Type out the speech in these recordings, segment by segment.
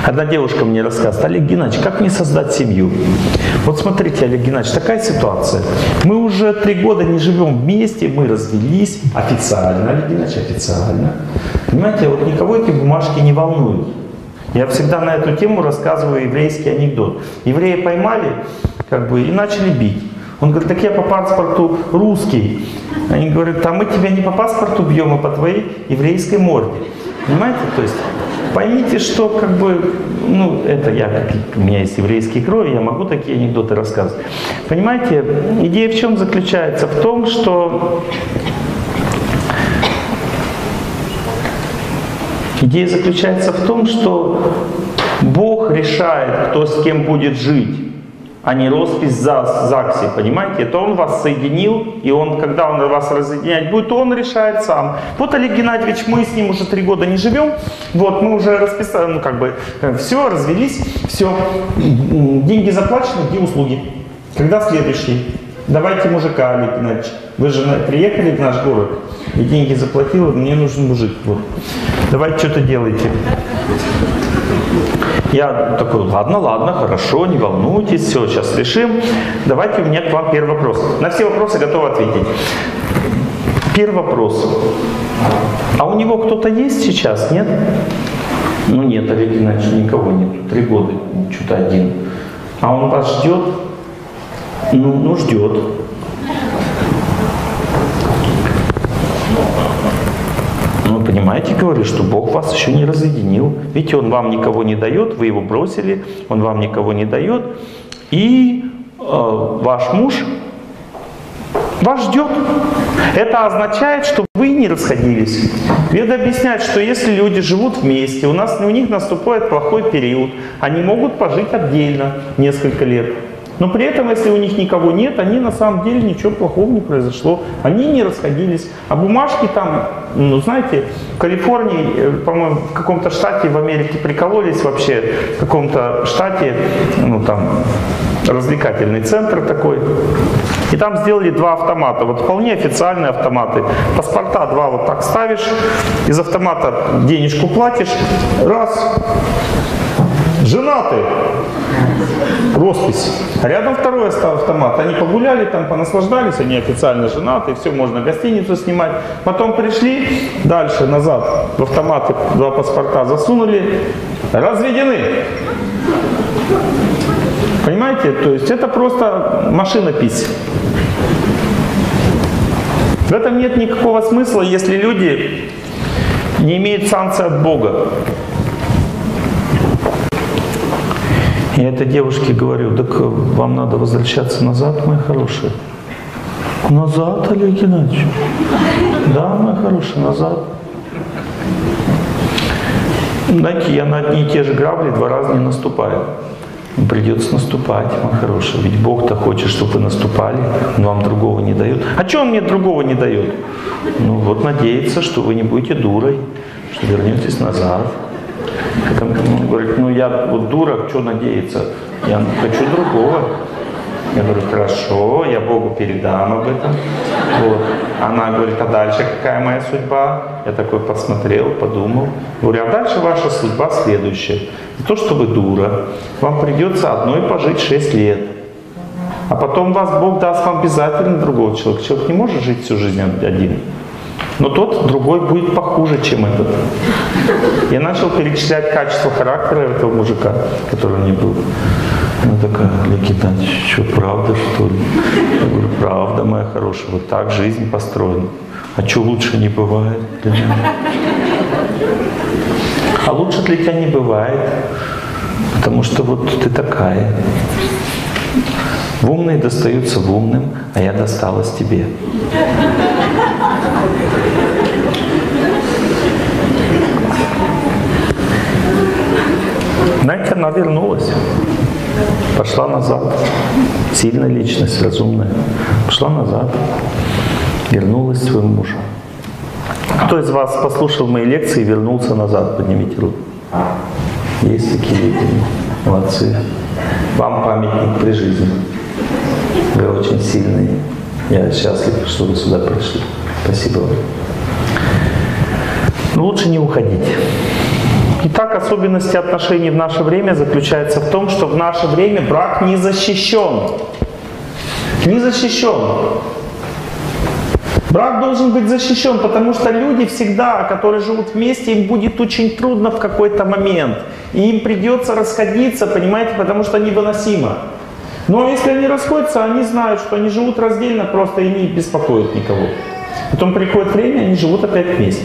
Одна девушка мне рассказывает: Олег Геннадьевич, как мне создать семью? Вот смотрите, Олег Геннадьевич, такая ситуация. Мы уже 3 года не живем вместе, мы развелись официально, Олег Геннадьевич, официально. Понимаете, вот никого эти бумажки не волнуют. Я всегда на эту тему рассказываю еврейский анекдот. Еврея поймали и начали бить. Он говорит: так я по паспорту русский. Они говорят: а мы тебя не по паспорту бьем, а по твоей еврейской морде. Понимаете? То есть поймите, что у меня есть еврейский кровь, я могу такие анекдоты рассказывать. Понимаете, идея в чем заключается? В том, что Бог решает, кто с кем будет жить, а не роспись в ЗАГСе, понимаете? Это Он вас соединил, и когда Он вас разъединять будет, то Он решает сам. Вот, Олег Геннадьевич, мы с ним уже 3 года не живем, вот, мы уже расписали, все, развелись, все, деньги заплачены, где услуги? Когда следующий? Давайте мужика, Олег Геннадьевич. Вы же приехали в наш город, и деньги заплатил, мне нужен мужик, вот. Давайте что-то делайте. Я такой: ладно, хорошо, не волнуйтесь, все, сейчас решим. Давайте у меня к вам первый вопрос. На все вопросы готов ответить. Первый вопрос. А у него кто-то есть сейчас, нет? Ну нет, Олег Геннадьевич, никого нет. 3 года, что-то один. А он вас ждет? Ну ждет. Понимаете, говорю, что Бог вас еще не разъединил. Видите, Он вам никого не дает, вы его бросили, Он вам никого не дает. И ваш муж вас ждет. Это означает, что вы не расходились. Веды объясняют, что если люди живут вместе, у них наступает плохой период, они могут пожить отдельно несколько лет. Но при этом, если у них никого нет, они на самом деле ничего плохого не произошло. Они не расходились. А бумажки там, знаете, в Калифорнии, по-моему, в каком-то штате в Америке прикололись вообще, в каком-то штате, развлекательный центр такой. И там сделали 2 автомата, вот вполне официальные автоматы. Паспорта 2 вот так ставишь, из автомата денежку платишь, раз, женаты. Роспись. А рядом второй автомат. Они погуляли там, понаслаждались, они официально женаты, все, можно гостиницу снимать. Потом пришли дальше, назад, в автоматы 2 паспорта засунули, разведены. Понимаете? То есть это просто машинопись. В этом нет никакого смысла, если люди не имеют санкции от Бога. Я этой девушке говорю: так вам надо возвращаться назад, моя хорошая. Назад, Олег Геннадьевич? Да, моя хорошая, назад. Знаете, я на одни и те же грабли 2 раза не наступаю. Придется наступать, моя хорошая. Ведь Бог-то хочет, чтобы вы наступали, Он вам другого не дает. А что Он мне другого не дает? Вот надеется, что вы не будете дурой, что вернетесь назад. Он говорит: я вот дура, что надеяться? Я хочу другого. Я говорю: хорошо, я Богу передам об этом. Вот. Она говорит: а дальше какая моя судьба? Я такой посмотрел, подумал. Говорю: а дальше ваша судьба следующая. За то, что вы дура, вам придется одной пожить 6 лет. А потом Бог даст вам обязательно другого человека. Человек не может жить всю жизнь один. Но тот другой будет похуже, чем этот. Я начал перечислять качества характера этого мужика, который у меня был. Она такая: Олег Геннадьевич, что, правда, что ли? Я говорю: правда, моя хорошая, вот так жизнь построена. А что лучше не бывает для меня? А лучше для тебя не бывает, потому что вот ты такая. В умные достаются в умным, а я досталась тебе. Знаете, она вернулась, пошла назад. Сильная личность, разумная. Пошла назад, вернулась к своему мужу. Кто из вас послушал мои лекции и вернулся назад? Поднимите руку. Есть такие люди? Молодцы. Вам памятник при жизни. Вы очень сильные. Я счастлив, что вы сюда пришли. Спасибо вам. Но лучше не уходить. Итак, особенности отношений в наше время заключаются в том, что в наше время брак не защищен. Не защищен. Брак должен быть защищен, потому что люди всегда, которые живут вместе, им будет очень трудно в какой-то момент. И им придется расходиться, понимаете, потому что невыносимо. Но если они расходятся, они знают, что они живут раздельно, просто и не беспокоят никого. Потом приходит время, они живут опять вместе.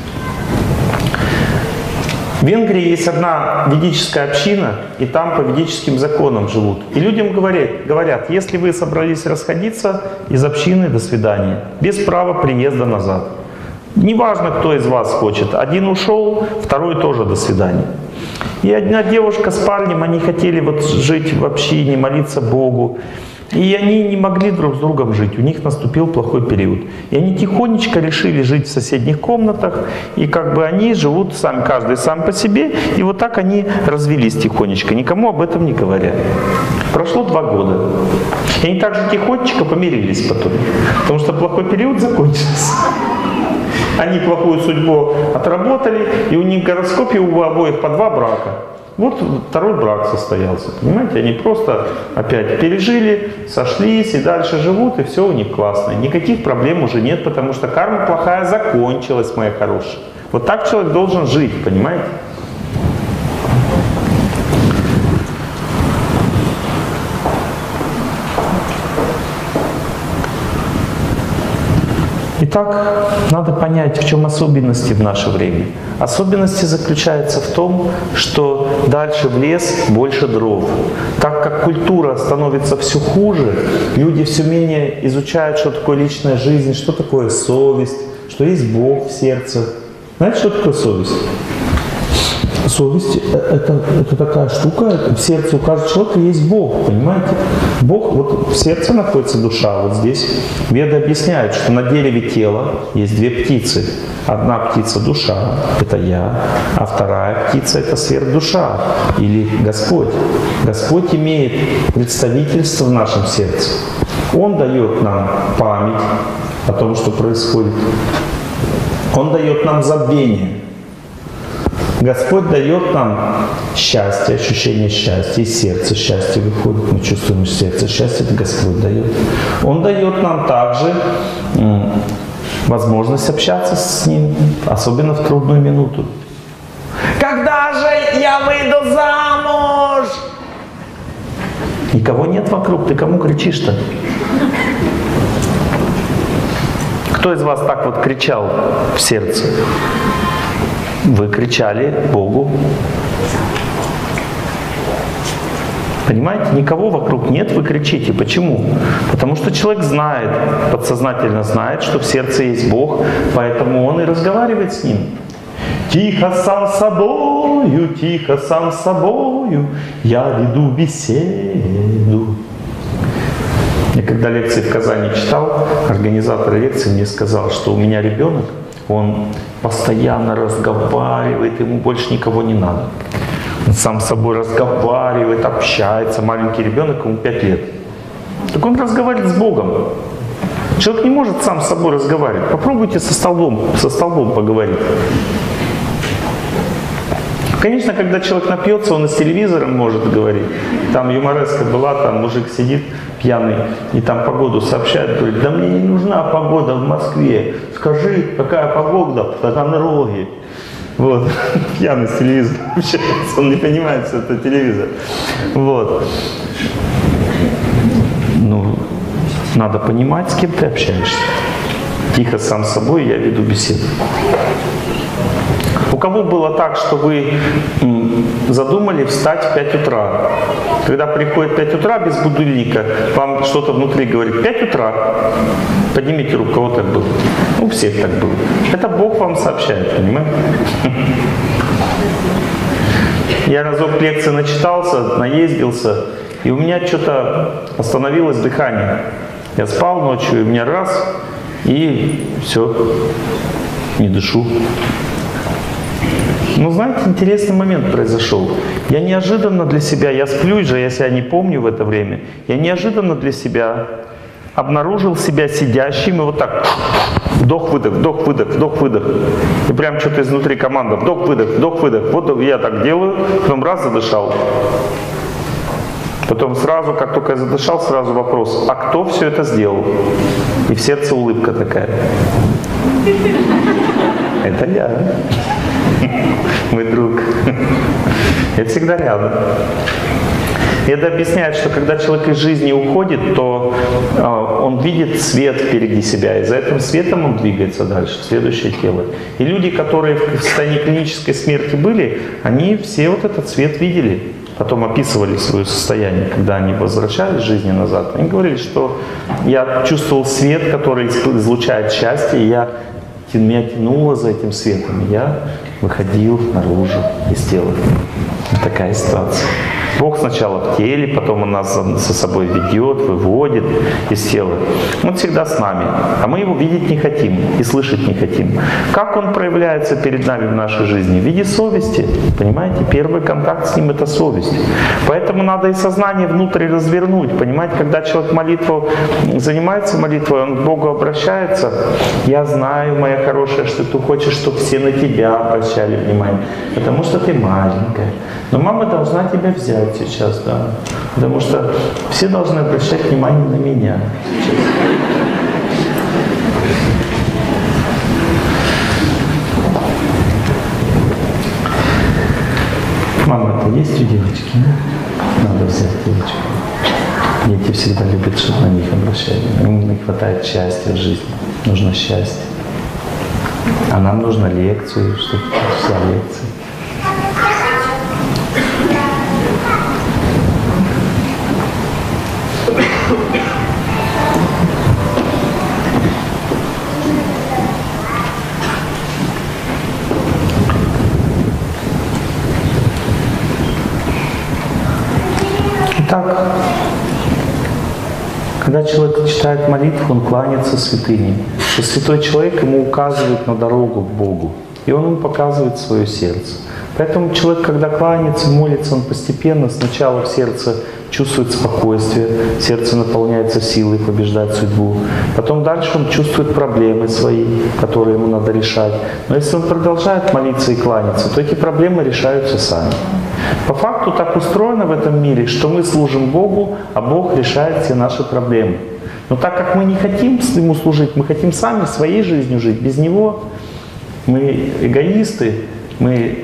В Венгрии есть одна ведическая община, и там по ведическим законам живут. И людям говорят, если вы собрались расходиться из общины, до свидания, без права приезда назад. Неважно, кто из вас хочет. Один ушел, второй тоже до свидания. И одна девушка с парнем, они хотели вот жить в общине, молиться Богу. И они не могли друг с другом жить, у них наступил плохой период. И они тихонечко решили жить в соседних комнатах, и как бы они живут сами, каждый сам по себе, и вот так они развелись тихонечко, никому об этом не говоря. Прошло 2 года. И они также тихонечко помирились потом, потому что плохой период закончился. Они плохую судьбу отработали, и у них в гороскопе у обоих по 2 брака. Вот 2-й брак состоялся, понимаете? Они просто опять пережили, сошлись и дальше живут, и все у них классно. Никаких проблем уже нет, потому что карма плохая закончилась, моя хорошая. Вот так человек должен жить, понимаете? Итак, надо понять, в чем особенности в наше время. Особенности заключаются в том, что дальше в лес больше дров. Так как культура становится все хуже, люди все менее изучают, что такое личная жизнь, что такое совесть, что есть Бог в сердце. Знаете, что такое совесть? Совесть – это такая штука, в сердце у каждого человека есть Бог, понимаете? Бог, вот в сердце находится душа, вот здесь. Веды объясняют, что на дереве тела есть 2 птицы. Одна птица – душа, это я, а вторая птица – это сверхдуша, или Господь. Господь имеет представительство в нашем сердце. Он дает нам память о том, что происходит. Он дает нам забвение. Господь дает нам счастье, ощущение счастья, из сердца счастье выходит, мы чувствуем из сердца счастье, это Господь дает. Он дает нам также возможность общаться с Ним, особенно в трудную минуту. Когда же я выйду замуж? Никого нет вокруг, ты кому кричишь-то? Кто из вас так вот кричал в сердце? Вы кричали Богу. Понимаете, никого вокруг нет, вы кричите. Почему? Потому что человек знает, подсознательно знает, что в сердце есть Бог, поэтому он и разговаривает с Ним. Тихо сам с собою, я веду беседу. Я когда лекции в Казани читал, организатор лекции мне сказал, что у меня ребенок, он постоянно разговаривает, ему больше никого не надо. Он сам с собой разговаривает, общается. Маленький ребенок, ему 5 лет. Так он разговаривает с Богом. Человек не может сам с собой разговаривать. Попробуйте со столбом поговорить. Конечно, когда человек напьется, он и с телевизором может говорить. Там юмореска была, там мужик сидит пьяный, и там погоду сообщает, говорит, да мне не нужна погода в Москве. Скажи, какая погода в Таганроге. Вот, пьяный с телевизором общается, он не понимает, что это телевизор. Вот. Ну, надо понимать, с кем ты общаешься. Тихо сам с собой я веду беседу. У кого было так, что вы задумали встать в 5 утра? Когда приходит 5 утра без будильника, вам что-то внутри говорит 5 утра, поднимите руку, у кого так было? У всех так было. Это Бог вам сообщает, понимаете? Я разок лекции начитался, наездился, и у меня что-то остановилось дыхание. Я спал ночью, и у меня раз, и все, не дышу. Ну, знаете, интересный момент произошел. Я неожиданно для себя, я сплю же, я себя не помню в это время, я неожиданно для себя обнаружил себя сидящим и вот так Вдох-выдох, вдох-выдох, вдох-выдох. И прям что-то изнутри команда. Вдох-выдох, вдох-выдох. Вот я так делаю, потом раз задышал. Потом сразу, как только я задышал, сразу вопрос, а кто все это сделал? И в сердце улыбка такая. Это я. Мой друг. Я всегда рядом. И это объясняет, что когда человек из жизни уходит, то он видит свет впереди себя, и за этим светом он двигается дальше, в следующее тело. И люди, которые в состоянии клинической смерти были, они все вот этот свет видели. Потом описывали свое состояние, когда они возвращались в жизни назад. Они говорили, что я чувствовал свет, который излучает счастье, и меня тянуло за этим светом. И я выходил наружу из тела. Вот такая ситуация. Бог сначала в теле, потом Он нас со собой ведет, выводит из тела. Он всегда с нами, а мы Его видеть не хотим и слышать не хотим. Как Он проявляется перед нами в нашей жизни? В виде совести. Понимаете? Первый контакт с Ним — это совесть. Поэтому надо и сознание внутрь развернуть. Понимаете? Когда человек занимается молитвой, он к Богу обращается. Я знаю, моя хорошая, что ты хочешь, чтобы все на тебя обращали внимание. Потому что ты маленькая. Но мама должна тебя взять сейчас, да. Потому что все должны обращать внимание на меня сейчас. Мама, это есть у девочки? Надо взять девочку. Дети всегда любят, чтобы на них обращали. Им не хватает счастья в жизни. Нужно счастье. А нам нужна лекцию, чтобы вся лекция. Итак, когда человек читает молитву, он кланяется святыне. То святой человек ему указывает на дорогу к Богу, и он ему показывает свое сердце. Поэтому человек, когда кланяется, молится, он постепенно сначала в сердце чувствует спокойствие, сердце наполняется силой побеждать судьбу. Потом дальше он чувствует проблемы свои, которые ему надо решать. Но если он продолжает молиться и кланяться, то эти проблемы решаются сами. По факту так устроено в этом мире, что мы служим Богу, а Бог решает все наши проблемы. Но так как мы не хотим Ему служить, мы хотим сами своей жизнью жить, без Него, мы эгоисты, мы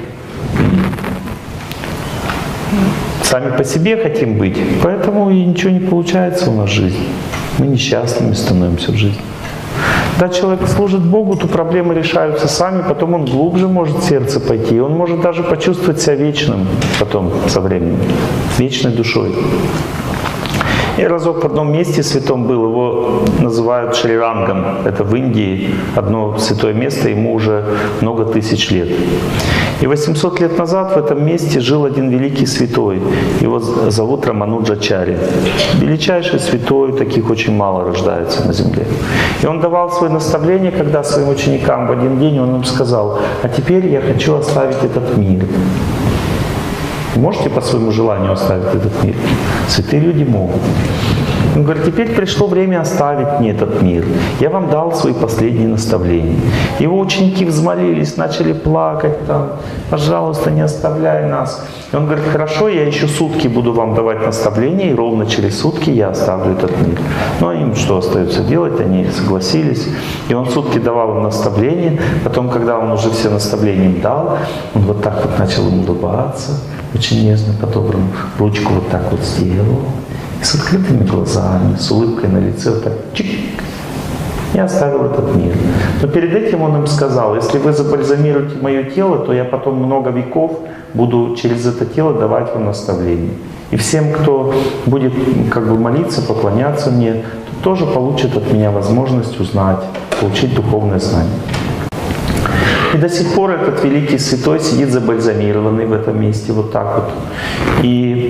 сами по себе хотим быть, поэтому и ничего не получается у нас в жизни. Мы несчастными становимся в жизни. Когда человек служит Богу, то проблемы решаются сами, потом он глубже может в сердце пойти, он может даже почувствовать себя вечным потом, со временем, вечной душой. Я разок в одном месте святом был, его называют Шри-Рангом, это в Индии, одно святое место, ему уже много тысяч лет. И 800 лет назад в этом месте жил один великий святой, его зовут Рамануджачарья. Величайший святой, таких очень мало рождается на земле. И он давал свои наставления, когда своим ученикам в один день он им сказал: а теперь я хочу оставить этот мир. Можете по своему желанию оставить этот мир? Святые люди могут. Он говорит: теперь пришло время оставить мне этот мир. Я вам дал свои последние наставления. Его ученики взмолились, начали плакать там: пожалуйста, не оставляй нас. И он говорит: хорошо, я еще сутки буду вам давать наставления, и ровно через сутки я оставлю этот мир. Ну а им что остается делать? Они согласились. И он сутки давал им наставления. Потом, когда он уже все наставления им дал, он вот так вот начал им улыбаться, очень нежно, по-доброму, ручку вот так вот сделал. И с открытыми глазами, с улыбкой на лице, вот так чик, и оставил этот мир. Но перед этим он им сказал: если вы забальзамируете мое тело, то я потом много веков буду через это тело давать вам наставления. И всем, кто будет как бы молиться, поклоняться мне, тоже получит от меня возможность узнать, получить духовное знание. И до сих пор этот великий святой сидит забальзамированный в этом месте, вот так вот. И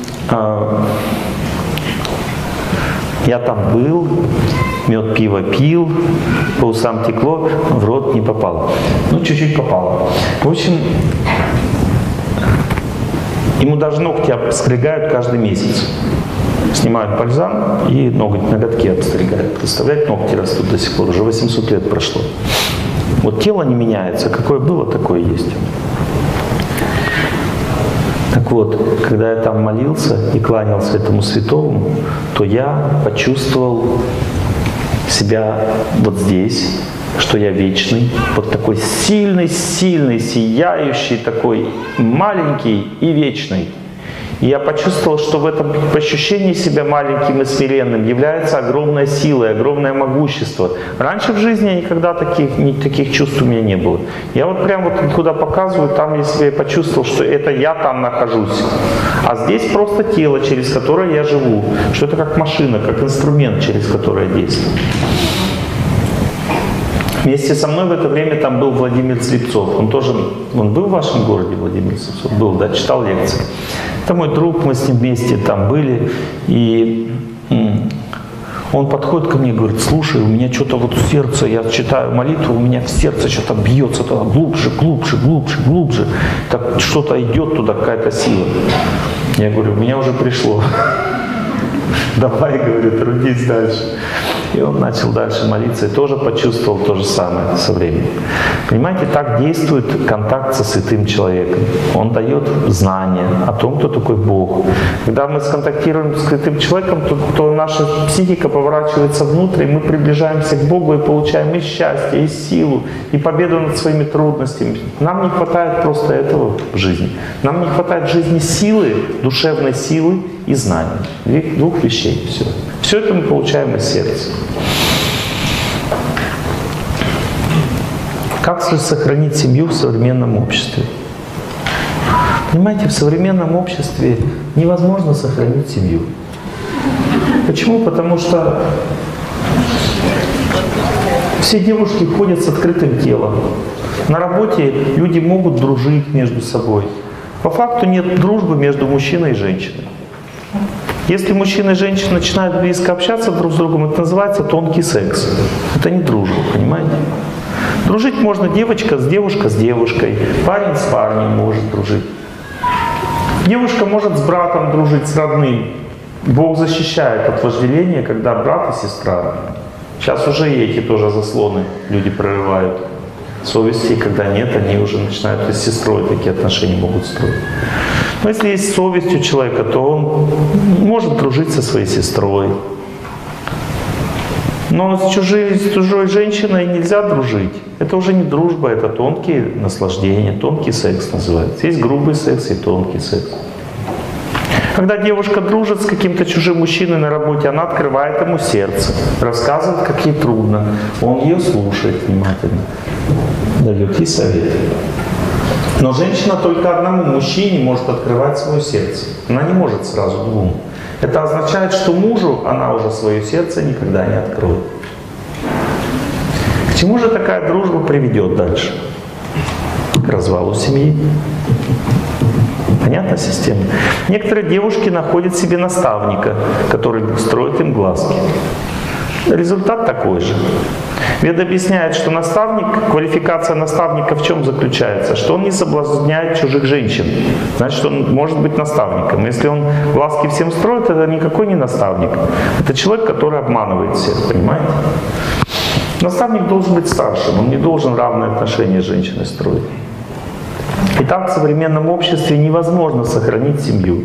я там был, мед, пиво пил, по усам текло, в рот не попало. Ну, чуть-чуть попало. В общем, ему даже ногти обстригают каждый месяц. Снимают бальзам и ноготки обстригают. Представляете, ногти растут до сих пор, уже 800 лет прошло. Вот тело не меняется, какое было, такое есть. Так вот, когда я там молился и кланялся этому святому, то я почувствовал себя вот здесь, что я вечный, вот такой сильный, сияющий, такой маленький и вечный. И я почувствовал, что в этом ощущении себя маленьким и смиренным является огромная сила, огромное могущество. Раньше в жизни никогда таких чувств у меня не было. Я вот прям вот туда показываю, там я себя почувствовал, что это я там нахожусь. А здесь просто тело, через которое я живу. Что это как машина, как инструмент, через который я действую. Вместе со мной в это время там был Владимир Слепцов. Он был в вашем городе, Владимир Слепцов? Был, да, читал лекции. Это мой друг, мы с ним вместе там были. И он подходит ко мне и говорит: слушай, у меня что-то вот в сердце, я читаю молитву, у меня в сердце что-то бьется туда глубже, глубже, глубже, глубже. Так что-то идет туда, какая-то сила. Я говорю: у меня уже пришло. Давай, говорю, трудись дальше. И он начал дальше молиться и тоже почувствовал то же самое со временем. Понимаете, так действует контакт со святым человеком. Он дает знания о том, кто такой Бог. Когда мы сконтактируем с святым человеком, то наша психика поворачивается внутрь, и мы приближаемся к Богу и получаем и счастье, и силу, и победу над своими трудностями. Нам не хватает просто этого в жизни. Нам не хватает в жизни силы, душевной силы и знаний. Двух вещей. Все. Все это мы получаем из сердца. Как сохранить семью в современном обществе? Понимаете, в современном обществе невозможно сохранить семью. Почему? Потому что все девушки ходят с открытым телом. На работе люди могут дружить между собой. По факту нет дружбы между мужчиной и женщиной. Если мужчина и женщина начинают близко общаться друг с другом, это называется тонкий секс. Это не дружба, понимаете? Дружить можно девочка с девушкой, парень с парнем может дружить. Девушка может с братом дружить, с родным. Бог защищает от вожделения, когда брат и сестра. Сейчас уже и эти тоже заслоны люди прорывают. Совести, когда нет, они уже начинают с сестрой такие отношения могут строить. Но если есть совесть у человека, то он может дружить со своей сестрой. Но с чужой женщиной нельзя дружить. Это уже не дружба, это тонкие наслаждения, тонкий секс называется. Есть грубый секс и тонкий секс. Когда девушка дружит с каким-то чужим мужчиной на работе, она открывает ему сердце, рассказывает, как ей трудно. Он ее слушает внимательно, дает ей советы. Но женщина только одному мужчине может открывать свое сердце. Она не может сразу двум. Это означает, что мужу она уже свое сердце никогда не откроет. К чему же такая дружба приведет дальше? К развалу семьи. Понятна система? Некоторые девушки находят себе наставника, который строит им глазки. Результат такой же. Веда объясняет, что квалификация наставника в чем заключается? Что он не соблазняет чужих женщин. Значит, он может быть наставником. Если он глазки всем строит, это никакой не наставник. Это человек, который обманывает всех, понимаете? Наставник должен быть старшим, он не должен равные отношения с женщиной строить. Итак, в современном обществе невозможно сохранить семью.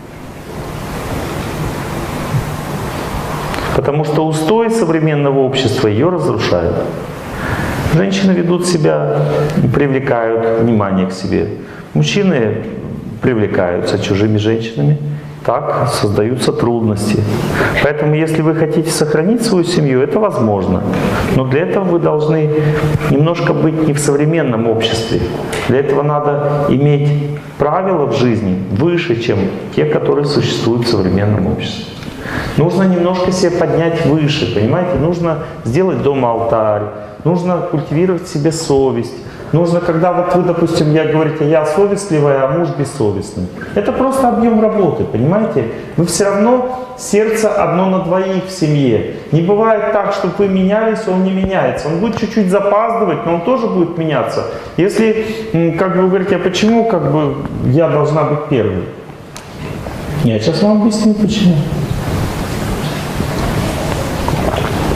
Потому что устои современного общества ее разрушают. Женщины ведут себя, привлекают внимание к себе. Мужчины привлекаются чужими женщинами. Так создаются трудности. Поэтому, если вы хотите сохранить свою семью, это возможно. Но для этого вы должны немножко быть не в современном обществе. Для этого надо иметь правила в жизни выше, чем те, которые существуют в современном обществе. Нужно немножко себя поднять выше, понимаете? Нужно сделать дома алтарь, нужно культивировать в себе совесть. Нужно, когда вот вы, допустим, говорите, я совестливая, а муж бессовестный. Это просто объем работы, понимаете? Вы все равно сердце одно на двоих в семье. Не бывает так, чтобы вы менялись, он не меняется. Он будет чуть-чуть запаздывать, но он тоже будет меняться. Если, как вы говорите, а почему я должна быть первой? Я сейчас вам объясню, почему.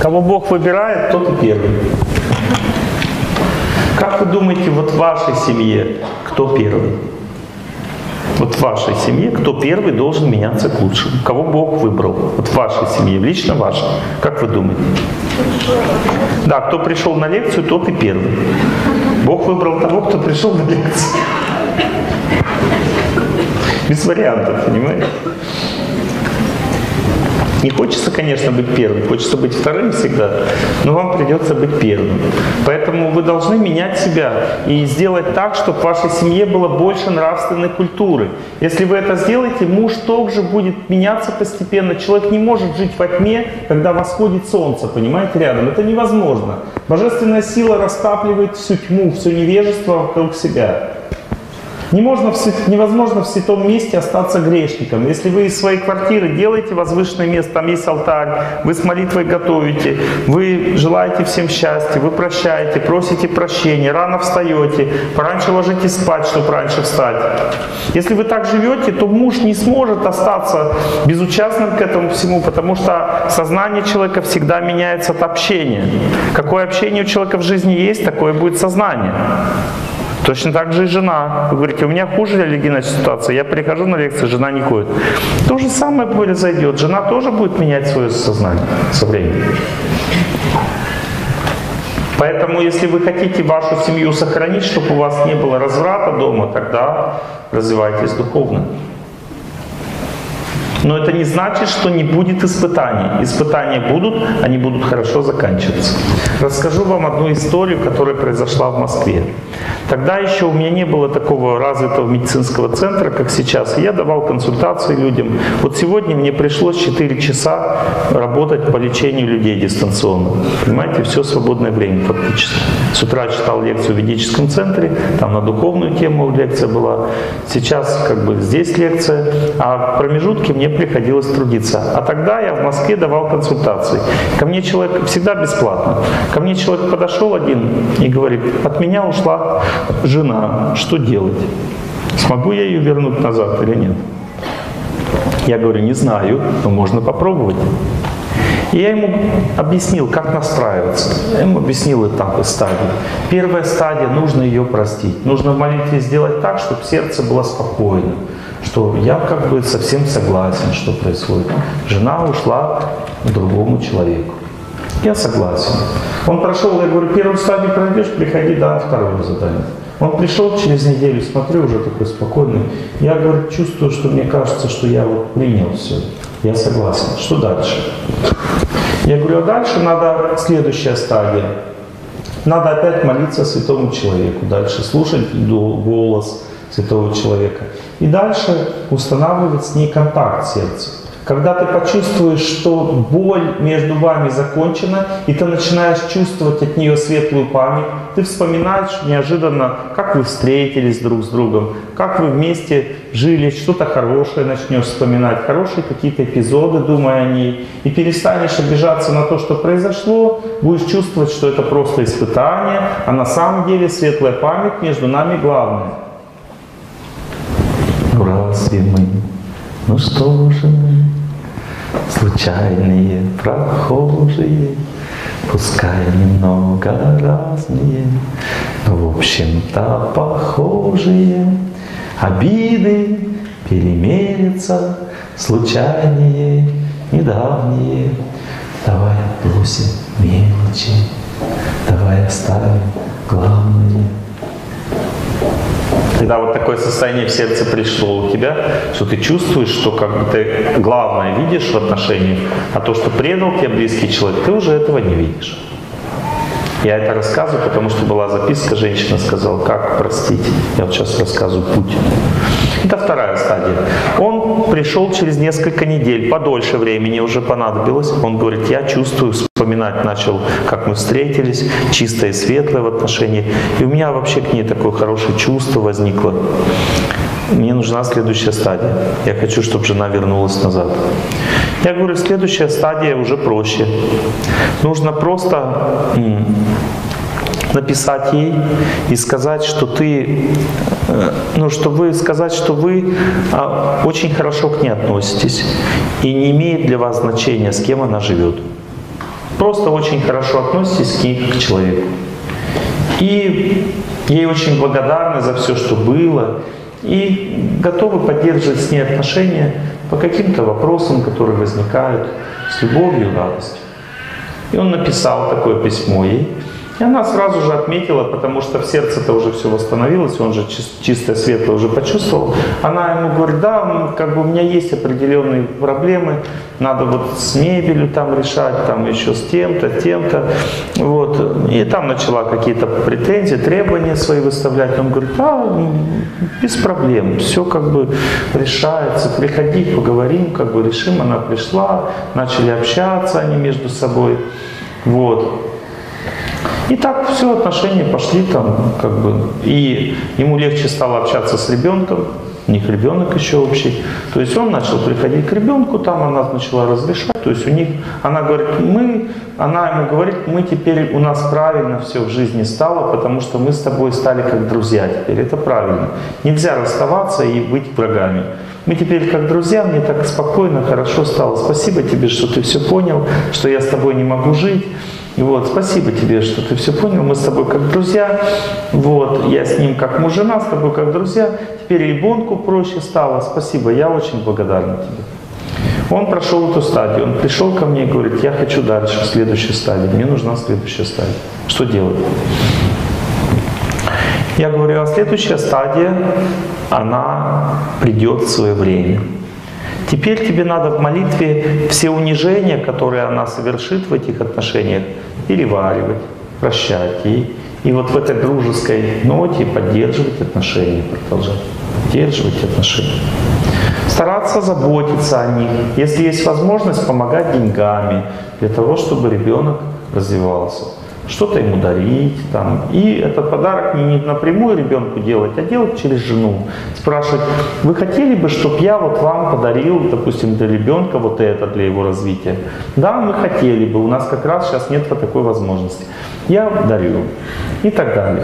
Кого Бог выбирает, тот и первый. Как вы думаете, вот в вашей семье кто первый? Вот в вашей семье кто первый должен меняться к лучшему? Кого Бог выбрал? Вот в вашей семье, лично вашей. Как вы думаете? Да, кто пришел на лекцию, тот и первый. Бог выбрал того, кто пришел на лекцию. Без вариантов, понимаете? Не хочется, конечно, быть первым, хочется быть вторым всегда, но вам придется быть первым. Поэтому вы должны менять себя и сделать так, чтобы в вашей семье было больше нравственной культуры. Если вы это сделаете, муж также будет меняться постепенно. Человек не может жить во тьме, когда восходит солнце, понимаете, рядом. Это невозможно. Божественная сила растапливает всю тьму, все невежество вокруг себя. Невозможно в святом месте остаться грешником. Если вы из своей квартиры делаете возвышенное место, там есть алтарь, вы с молитвой готовите, вы желаете всем счастья, вы прощаете, просите прощения, рано встаете, пораньше ложитесь спать, чтобы раньше встать. Если вы так живете, то муж не сможет остаться безучастным к этому всему, потому что сознание человека всегда меняется от общения. Какое общение у человека в жизни есть, такое будет сознание. Точно так же и жена. Вы говорите, у меня хуже религиозная ситуация, я прихожу на лекции, жена не ходит. То же самое произойдет. Жена тоже будет менять свое сознание со временем. Поэтому, если вы хотите вашу семью сохранить, чтобы у вас не было разврата дома, тогда развивайтесь духовно. Но это не значит, что не будет испытаний. Испытания будут, они будут хорошо заканчиваться. Расскажу вам одну историю, которая произошла в Москве. Тогда еще у меня не было такого развитого медицинского центра, как сейчас. Я давал консультации людям. Вот сегодня мне пришлось 4 часа работать по лечению людей дистанционно. Понимаете, все свободное время фактически. С утра читал лекцию в ведическом центре, там на духовную тему лекция была. Сейчас как бы здесь лекция, а в промежутке мне приходилось трудиться. А тогда я в Москве давал консультации. Ко мне человек всегда бесплатно. Ко мне человек подошел один и говорит, от меня ушла жена, что делать? Смогу я ее вернуть назад или нет? Я говорю, не знаю, но можно попробовать. И я ему объяснил, как настраиваться. Я ему объяснил этапы, стадии. Первая стадия, нужно ее простить. Нужно в молитве сделать так, чтобы сердце было спокойно. Что я как бы совсем согласен, что происходит. Жена ушла к другому человеку. Я согласен. Он прошел, я говорю, первую стадию пройдешь, приходи, да, второе задание. Он пришел через неделю, смотрю, уже такой спокойный. Я, говорю, чувствую, что мне кажется, что я вот принял все. Я согласен. Что дальше? Я говорю, а дальше надо следующая стадия. Надо опять молиться святому человеку. Дальше слушать голос святого человека. И дальше устанавливать с ней контакт сердца. Когда ты почувствуешь, что боль между вами закончена, и ты начинаешь чувствовать от нее светлую память, ты вспоминаешь неожиданно, как вы встретились друг с другом, как вы вместе жили, что-то хорошее начнешь вспоминать, хорошие какие-то эпизоды, думая о ней, и перестанешь обижаться на то, что произошло, будешь чувствовать, что это просто испытание, а на самом деле светлая память между нами главная. Ну разве мы? Ну что же мы, случайные прохожие, пускай немного разные, но в общем-то похожие. Обиды перемелятся, случайные, недавние. Давай отбросим мелочи, давай оставим главное. Когда вот такое состояние в сердце пришло у тебя, что ты чувствуешь, что как бы ты главное видишь в отношениях, а то, что предал тебе близкий человек, ты уже этого не видишь. Я это рассказываю, потому что была записка, женщина сказала, как простить. Я вот сейчас рассказываю путь. Это вторая стадия. Он пришел через несколько недель, подольше времени уже понадобилось. Он говорит, я чувствую, вспоминать начал, как мы встретились, чистое и светлое в отношении. И у меня вообще к ней такое хорошее чувство возникло. Мне нужна следующая стадия. Я хочу, чтобы жена вернулась назад. Я говорю, следующая стадия уже проще. Нужно просто написать ей и сказать, что ты, сказать, что вы очень хорошо к ней относитесь и не имеет для вас значения, с кем она живет. Просто очень хорошо относитесь к ней как к человеку. И ей очень благодарны за все, что было. И готовы поддерживать с ней отношения по каким-то вопросам, которые возникают, с любовью и радостью. И он написал такое письмо ей. И она сразу же отметила, потому что в сердце-то уже все восстановилось, он же чистое, светлое уже почувствовал. Она ему говорит, да, как бы у меня есть определенные проблемы, надо вот с мебелью там решать, там еще с тем-то, тем-то. Вот. И там начала какие-то претензии, требования свои выставлять. Он говорит, да, без проблем, все как бы решается, приходи, поговорим, как бы решим. Она пришла, начали общаться они между собой. Вот. И так все, отношения пошли там, как бы, и ему легче стало общаться с ребенком, у них ребенок еще общий. То есть он начал приходить к ребенку, там она начала разрешать, то есть у них, она говорит, она ему говорит, мы теперь, у нас правильно все в жизни стало, потому что мы с тобой стали как друзья теперь, это правильно. Нельзя расставаться и быть врагами. Мы теперь как друзья, мне так спокойно, хорошо стало. Спасибо тебе, что ты все понял, что я с тобой не могу жить. Вот, спасибо тебе, что ты все понял, мы с тобой как друзья, вот, я с ним как муж, жена, с тобой как друзья, теперь ребенку проще стало, спасибо, я очень благодарна тебе. Он прошел эту стадию, он пришел ко мне и говорит, я хочу дальше, в следующей стадии, мне нужна следующая стадия. Что делать? Я говорю, а следующая стадия, она придет в свое время. Теперь тебе надо в молитве все унижения, которые она совершит в этих отношениях, переваривать, прощать ей. И вот в этой дружеской ноте поддерживать отношения, продолжать. Поддерживать отношения. Стараться заботиться о них. Если есть возможность, помогать деньгами, для того, чтобы ребенок развивался. Что-то ему дарить. Там. И этот подарок не напрямую ребенку делать, а делать через жену. Спрашивать, вы хотели бы, чтобы я вот вам подарил, допустим, для ребенка вот это, для его развития? Да, мы хотели бы, у нас как раз сейчас нет такой возможности. Я дарю. И так далее.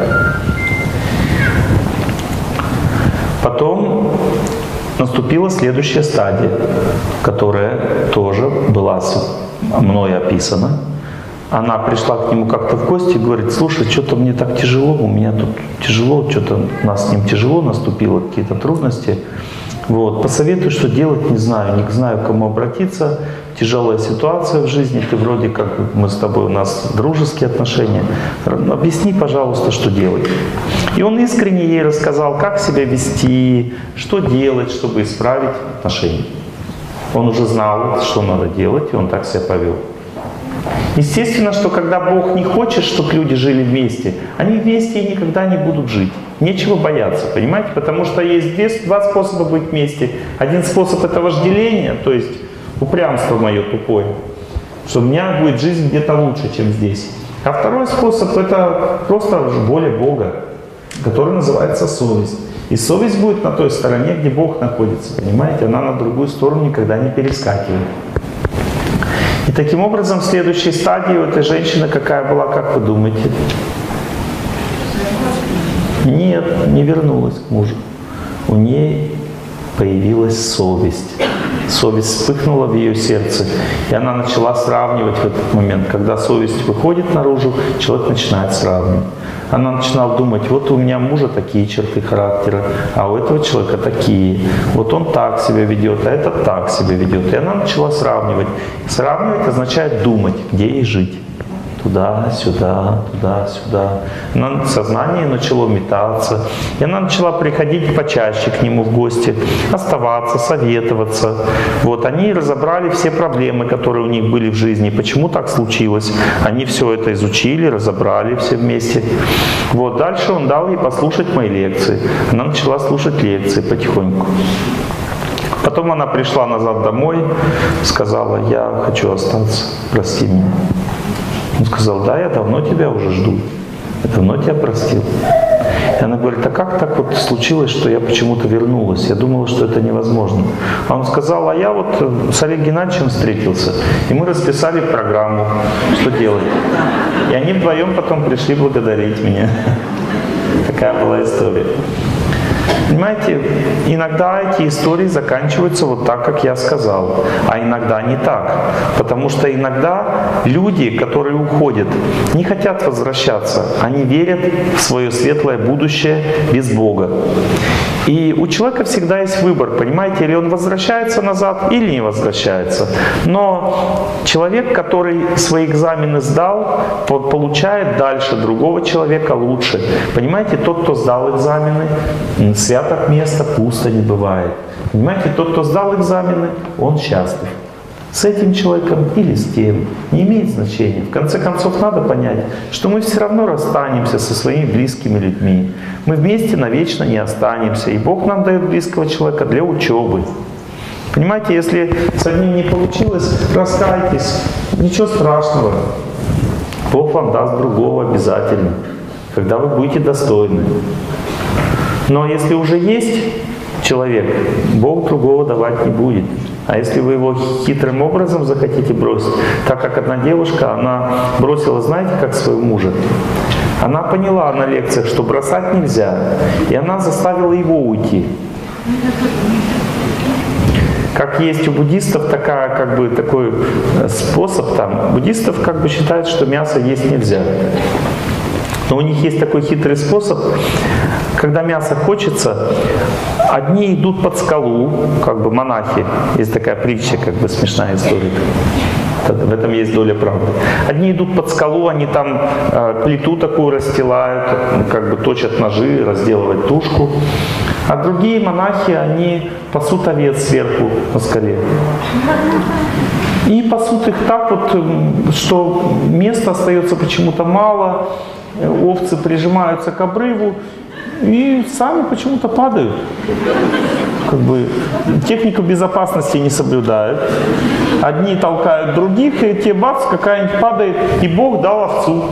Потом наступила следующая стадия, которая тоже была мной описана. Она пришла к нему как-то в гости и говорит, слушай, что-то мне так тяжело, у меня тут тяжело, что-то у нас с ним тяжело наступило, какие-то трудности. Вот, посоветуй, что делать, не знаю к кому обратиться, тяжелая ситуация в жизни, ты вроде как, мы с тобой, у нас дружеские отношения, объясни, пожалуйста, что делать. И он искренне ей рассказал, как себя вести, что делать, чтобы исправить отношения. Он уже знал, что надо делать, и он так себя повел. Естественно, что когда Бог не хочет, чтобы люди жили вместе, они вместе и никогда не будут жить. Нечего бояться, понимаете? Потому что есть два способа быть вместе. Один способ — это вожделение, то есть упрямство мое тупое, что у меня будет жизнь где-то лучше, чем здесь. А второй способ — это просто воля Бога, который называется совесть. И совесть будет на той стороне, где Бог находится, понимаете? Она на другую сторону никогда не перескакивает. И таким образом, в следующей стадии у этой женщины какая была, как вы думаете? Нет, не вернулась к мужу. У ней появилась совесть. Совесть вспыхнула в ее сердце, и она начала сравнивать в этот момент. Когда совесть выходит наружу, человек начинает сравнивать. Она начинала думать, вот у меня мужа такие черты характера, а у этого человека такие. Вот он так себя ведет, а этот так себя ведет. И она начала сравнивать. Сравнивать означает думать, где ей жить. Туда-сюда, туда-сюда. Сознание начало метаться. И она начала приходить почаще к нему в гости, оставаться, советоваться. Вот, они разобрали все проблемы, которые у них были в жизни. Почему так случилось? Они все это изучили, разобрали все вместе. Вот, дальше он дал ей послушать мои лекции. Она начала слушать лекции потихоньку. Потом она пришла назад домой, сказала, я хочу остаться, прости меня. Он сказал, да, я давно тебя уже жду, я давно тебя простил. И она говорит, а как так вот случилось, что я почему-то вернулась? Я думала, что это невозможно. А он сказал, а я вот с Олегом Геннадьевичем встретился, и мы расписали программу, что делать. И они вдвоем потом пришли благодарить меня. Такая была история. Понимаете, иногда эти истории заканчиваются вот так, как я сказал, а иногда не так. Потому что иногда люди, которые уходят, не хотят возвращаться. Они верят в свое светлое будущее без Бога. И у человека всегда есть выбор, понимаете, или он возвращается назад, или не возвращается. Но человек, который свои экзамены сдал, получает дальше другого человека лучше. Понимаете, тот, кто сдал экзамены, святок места пусто не бывает. Понимаете, тот, кто сдал экзамены, он счастлив. С этим человеком или с тем, не имеет значения. В конце концов, надо понять, что мы все равно расстанемся со своими близкими людьми. Мы вместе навечно не останемся. И Бог нам дает близкого человека для учебы. Понимаете, если с одним не получилось, раскайтесь, ничего страшного. Бог вам даст другого обязательно, когда вы будете достойны. Но если уже есть человек, Бог другого давать не будет. А если вы его хитрым образом захотите бросить, так как одна девушка, она бросила, знаете, как своего мужа? Она поняла на лекциях, что бросать нельзя, и она заставила его уйти. Как есть у буддистов такой способ, там, буддистов считают, что мясо есть нельзя. Но у них есть такой хитрый способ, когда мясо хочется, одни идут под скалу, монахи, есть такая притча, смешная история. В этом есть доля правды. Одни идут под скалу, они там плиту такую расстилают, точат ножи, разделывают тушку. А другие монахи, они пасут овец сверху на скале. И пасут их так что места остается почему-то мало, овцы прижимаются к обрыву и сами почему-то падают. Технику безопасности не соблюдают. Одни толкают других, и те бац, какая-нибудь падает, и Бог дал овцу.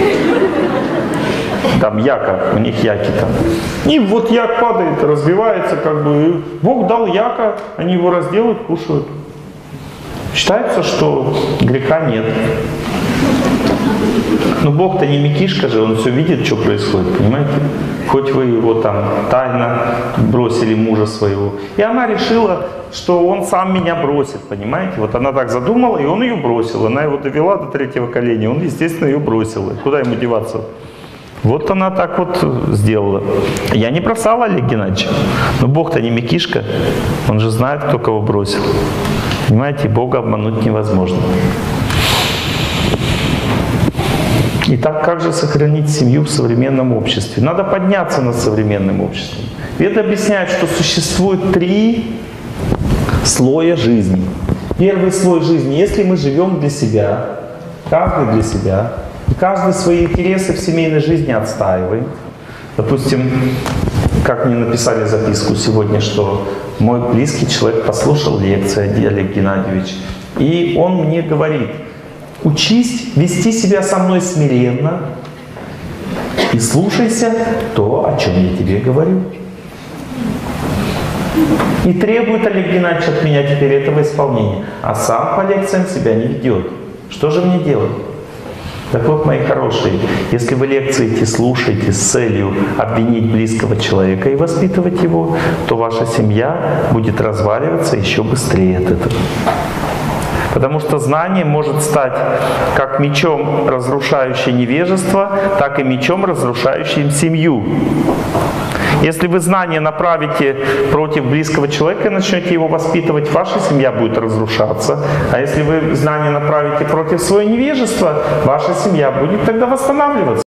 Там яка, у них яки там. И вот як падает, разбивается, и Бог дал яка, они его разделают, кушают. Считается, что греха нет. Но Бог-то не Микишка же, Он все видит, что происходит, понимаете? Хоть вы его там тайно бросили, мужа своего. И она решила, что он сам меня бросит, понимаете? Вот она так задумала, и он ее бросил. Она его довела до 3-го колена, он, естественно, ее бросил. Куда ему деваться? Вот она так сделала. Я не бросала Олега Геннадьевича. Но Бог-то не Микишка, Он же знает, кто кого бросил. Понимаете, Бога обмануть невозможно. Итак, как же сохранить семью в современном обществе? Надо подняться над современным обществом. Веды объясняют, что существует 3 слоя жизни. Первый слой жизни, если мы живем для себя, каждый для себя, и каждый свои интересы в семейной жизни отстаиваем. Допустим, как мне написали записку сегодня, что мой близкий человек послушал лекцию, Олег Геннадьевич, и он мне говорит: учись вести себя со мной смиренно и слушайся то, о чем я тебе говорю. И требует Олег Геннадьевич от меня теперь этого исполнения. А сам по лекциям себя не ведет. Что же мне делать? Так вот, мои хорошие, если вы лекции эти слушаете с целью обвинить близкого человека и воспитывать его, то ваша семья будет разваливаться еще быстрее от этого. Потому что знание может стать как мечом, разрушающим невежество, так и мечом, разрушающим семью. Если вы знание направите против близкого человека и начнете его воспитывать, ваша семья будет разрушаться. А если вы знание направите против своего невежества, ваша семья будет тогда восстанавливаться.